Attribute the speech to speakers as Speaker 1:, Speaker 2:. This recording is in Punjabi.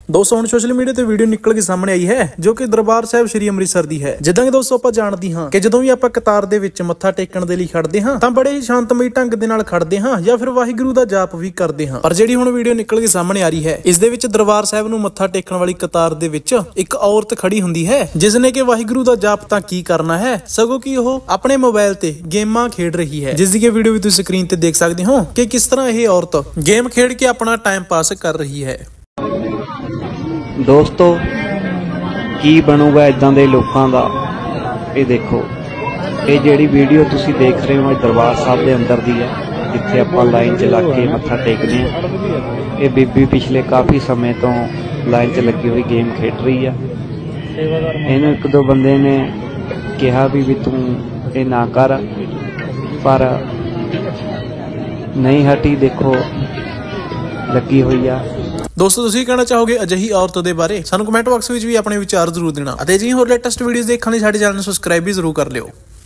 Speaker 1: दोस्तों ਹੁਣ ਸੋਸ਼ਲ ਮੀਡੀਆ ਤੇ ਵੀਡੀਓ ਨਿਕਲ ਕੇ ਸਾਹਮਣੇ ਆਈ ਹੈ ਜੋ ਕਿ ਦਰਬਾਰ ਸਾਹਿਬ ਸ੍ਰੀ ਅੰਮ੍ਰਿਤਸਰ ਦੀ ਹੈ। ਜਿੱਦਾਂ ਕਿ ਦੋਸਤੋ ਆਪਾਂ ਜਾਣਦੇ ਹਾਂ ਕਿ ਜਦੋਂ ਵੀ ਆਪਾਂ ਕਤਾਰ ਦੇ ਵਿੱਚ ਮੱਥਾ ਟੇਕਣ ਦੇ ਲਈ ਖੜਦੇ ਹਾਂ ਤਾਂ ਬੜੇ ਹੀ ਸ਼ਾਂਤਮਈ ਢੰਗ ਦੇ ਨਾਲ ਖੜਦੇ ਹਾਂ ਜਾਂ ਫਿਰ ਵਾਹਿਗੁਰੂ ਦਾ ਜਾਪ ਵੀ ਕਰਦੇ ਹਾਂ। ਪਰ ਜਿਹੜੀ ਹੁਣ ਵੀਡੀਓ ਨਿਕਲ ਕੇ ਸਾਹਮਣੇ ਆ ਰਹੀ ਹੈ ਇਸ ਦੇ ਵਿੱਚ ਦਰਬਾਰ ਸਾਹਿਬ ਨੂੰ ਮੱਥਾ ਟੇਕਣ ਵਾਲੀ ਕਤਾਰ ਦੇ ਵਿੱਚ ਇੱਕ ਔਰਤ ਖੜੀ ਹੁੰਦੀ ਹੈ ਜਿਸ ਨੇ ਕਿ ਵਾਹਿਗੁਰੂ ਦਾ ਜਾਪ ਤਾਂ ਕੀ ਕਰਨਾ ਹੈ ਸਗੋਂ ਕਿ ਉਹ ਆਪਣੇ ਮੋਬਾਈਲ ਤੇ ਗੇਮਾਂ ਖੇਡ ਰਹੀ ਹੈ, ਜਿਸ ਦੀ ਵੀਡੀਓ ਵੀ ਤੁਸੀਂ ਸਕਰੀਨ ਤੇ ਦੇਖ ਸਕਦੇ ਹੋ ਕਿ ਕਿਸ ਤਰ੍ਹਾਂ ਇਹ ਔਰਤ ਗੇਮ ਖੇਡ ਕੇ ਆਪਣਾ ਟਾਈਮ ਪਾਸ ਕਰ ਰਹੀ ਹੈ।
Speaker 2: दोस्तों की बनूगा इदां दे लोकां दा ये देखो ये जिहड़ी वीडियो तुसी देख रहे हो दरबार साहब दे अंदर दी है जिथे आपां लाइन च लग के मत्था टेकने ये बीबी पिछले काफ़ी समय तो लाइन च लगी हुई गेम खेड रही है। इन्हूं एक दो बंदे ने कहा भी तू ये ना कर पर नहीं हटी, देखो लगी हुई है।
Speaker 1: दोस्तों ਤੁਸੀਂ ਕਹਿਣਾ ਚਾਹੋਗੇ ਅਜਿਹੀ ਔਰਤ ਦੇ ਬਾਰੇ? ਸਾਨੂੰ ਕਮੈਂਟ ਬਾਕਸ ਵਿੱਚ ਵੀ ਆਪਣੇ ਵਿਚਾਰ ਜ਼ਰੂਰ ਦੇਣਾ ਅਤੇ ਜੀ ਹੋਰ ਲੇਟੈਸਟ ਵੀਡੀਓਜ਼ ਦੇਖਣ ਲਈ ਸਾਡੇ ਚੈਨਲ ਨੂੰ ਸਬਸਕ੍ਰਾਈਬ ਵੀ ਜ਼ਰੂਰ ਕਰ ਲਿਓ।